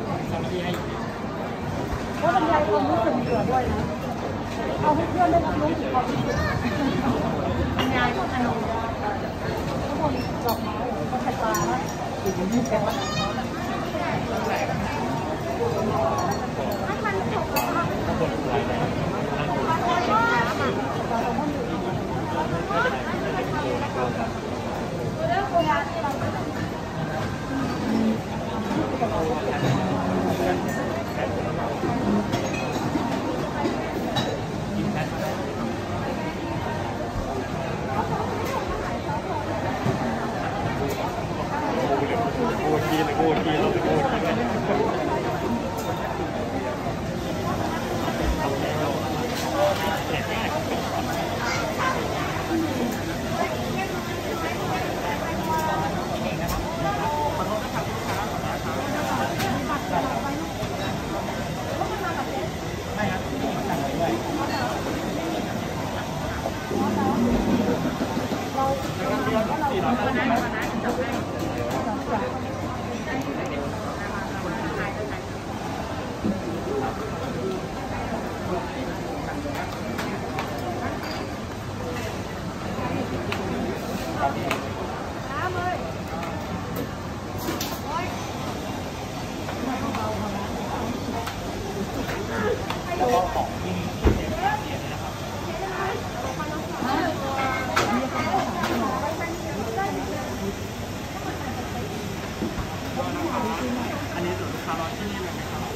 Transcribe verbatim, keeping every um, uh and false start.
เพราะบรรยายความรู้สึกเหลือด้วยนะเอาให้เพื่อนได้รับรู้ถึงความรู้สึกบรรยายของอารมณ์ทุกคนดอกไม้ก็ใช้ปลาแล้วอยู่ในที่แปลว่าอันนี้ส่วนลูกค้ารอที่นี่เลยไหมครับ